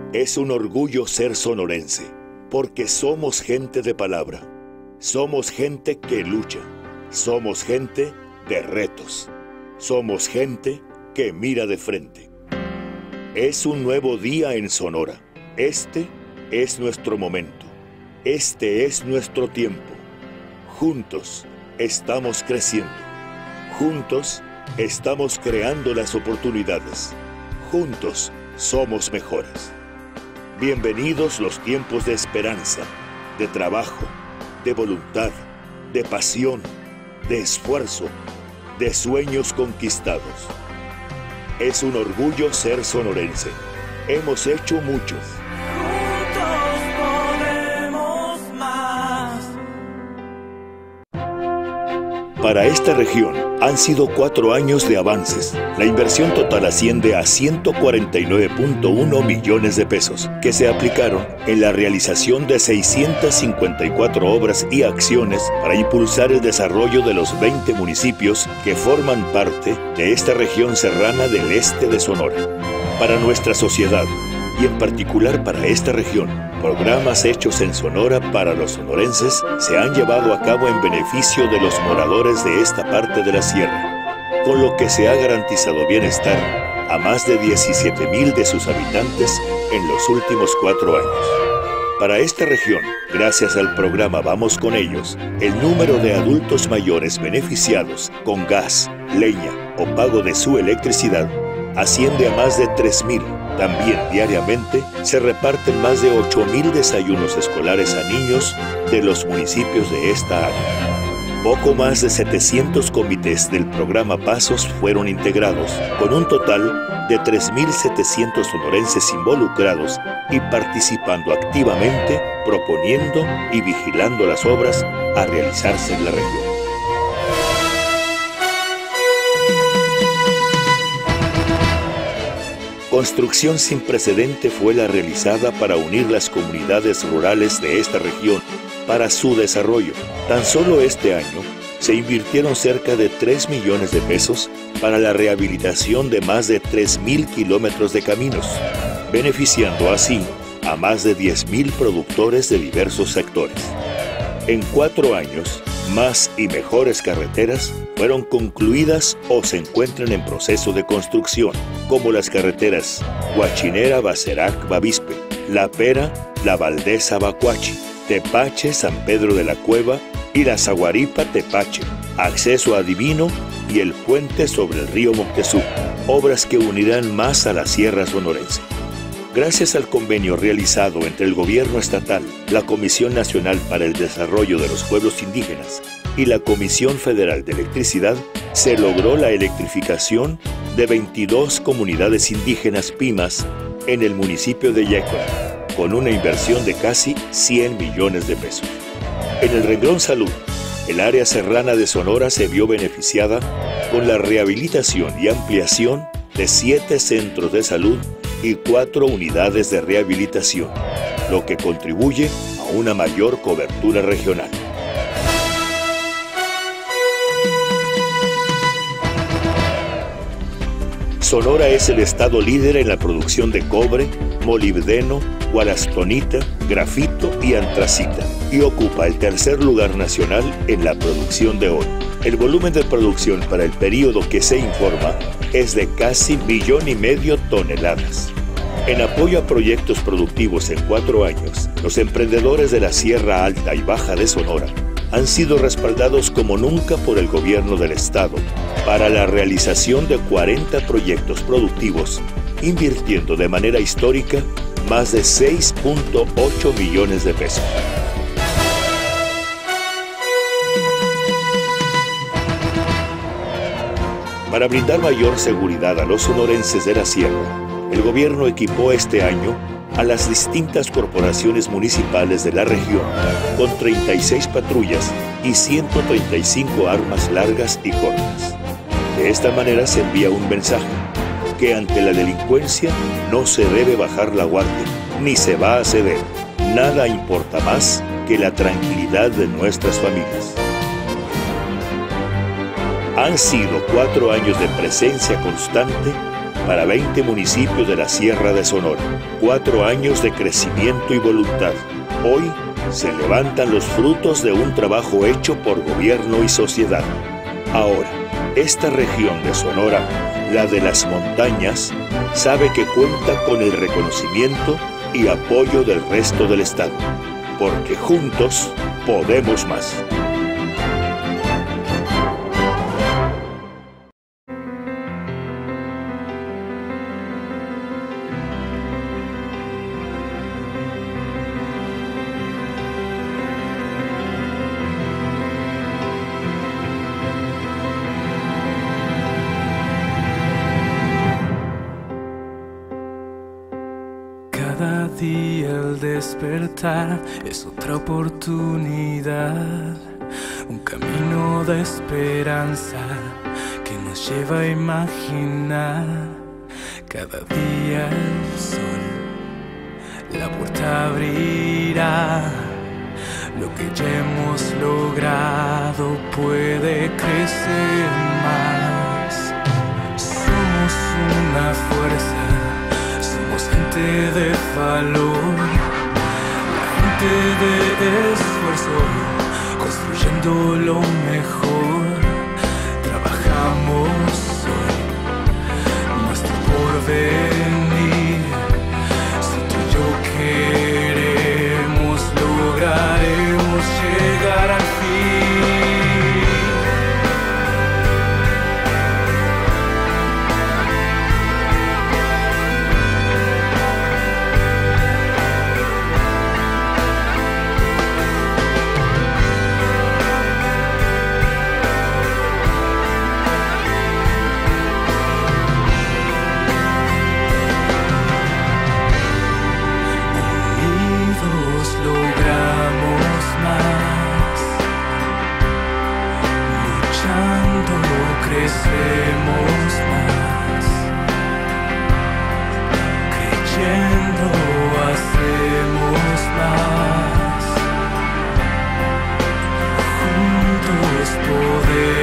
Es un orgullo ser sonorense, porque somos gente de palabra, somos gente que lucha, somos gente de retos, somos gente que mira de frente. Es un nuevo día en Sonora. Este es nuestro momento. Este es nuestro tiempo. Juntos estamos creciendo. Juntos estamos creando las oportunidades. Juntos somos mejores. Bienvenidos los tiempos de esperanza, de trabajo, de voluntad, de pasión, de esfuerzo, de sueños conquistados. Es un orgullo ser sonorense. Hemos hecho muchos. Para esta región han sido 4 años de avances. La inversión total asciende a 149.1 millones de pesos, que se aplicaron en la realización de 654 obras y acciones para impulsar el desarrollo de los 20 municipios que forman parte de esta región serrana del este de Sonora. Para nuestra sociedad, y en particular para esta región, programas hechos en Sonora para los sonorenses se han llevado a cabo en beneficio de los moradores de esta parte de la sierra, con lo que se ha garantizado bienestar a más de 17,000 de sus habitantes en los últimos 4 años. Para esta región, gracias al programa Vamos con Ellos, el número de adultos mayores beneficiados con gas, leña o pago de su electricidad asciende a más de 3,000. También diariamente se reparten más de 8,000 desayunos escolares a niños de los municipios de esta área. Poco más de 700 comités del programa Pasos fueron integrados, con un total de 3,700 sonorenses involucrados y participando activamente, proponiendo y vigilando las obras a realizarse en la región. Construcción sin precedente fue la realizada para unir las comunidades rurales de esta región para su desarrollo. Tan solo este año se invirtieron cerca de 3 millones de pesos para la rehabilitación de más de 3,000 kilómetros de caminos, beneficiando así a más de 10,000 productores de diversos sectores. En 4 años, más y mejores carreteras fueron concluidas o se encuentran en proceso de construcción, como las carreteras Huachinera-Bacerac-Bavispe, La Pera, La Valdesa-Bacuachi, Tepache-San Pedro de la Cueva y la Zaguaripa-Tepache, acceso a Divino y el puente sobre el río Moctezuma, obras que unirán más a la sierra sonorense. Gracias al convenio realizado entre el Gobierno Estatal, la Comisión Nacional para el Desarrollo de los Pueblos Indígenas y la Comisión Federal de Electricidad, se logró la electrificación de 22 comunidades indígenas PIMAS en el municipio de Yécora, con una inversión de casi 100 millones de pesos. En el renglón salud, el área serrana de Sonora se vio beneficiada con la rehabilitación y ampliación de 7 centros de salud y 4 unidades de rehabilitación, lo que contribuye a una mayor cobertura regional. Sonora es el estado líder en la producción de cobre, molibdeno, guarastonita, grafito y antracita, y ocupa el 3er lugar nacional en la producción de oro. El volumen de producción para el periodo que se informa es de casi 1,5 millones de toneladas. En apoyo a proyectos productivos en 4 años, los emprendedores de la Sierra Alta y Baja de Sonora han sido respaldados como nunca por el gobierno del estado para la realización de 40 proyectos productivos, invirtiendo de manera histórica más de 6.8 millones de pesos. Para brindar mayor seguridad a los sonorenses de la sierra, el gobierno equipó este año a las distintas corporaciones municipales de la región con 36 patrullas y 135 armas largas y cortas. De esta manera se envía un mensaje, que ante la delincuencia no se debe bajar la guardia, ni se va a ceder. Nada importa más que la tranquilidad de nuestras familias. Han sido 4 años de presencia constante para 20 municipios de la Sierra de Sonora. 4 años de crecimiento y voluntad. Hoy se levantan los frutos de un trabajo hecho por gobierno y sociedad. Ahora, esta región de Sonora, la de las montañas, sabe que cuenta con el reconocimiento y apoyo del resto del estado, porque juntos podemos más. Cada día al despertar es otra oportunidad, un camino de esperanza que nos lleva a imaginar. Cada día el sol, la puerta abrirá. Lo que ya hemos logrado puede crecer más. Somos una fuerza, gente de valor, la gente de esfuerzo, construyendo lo mejor. Trabajamos hoy, nuestro porvenir. Si tú y yo queremos, lograremos llegar al fin. Crecemos más, creyendo hacemos más, juntos podemos.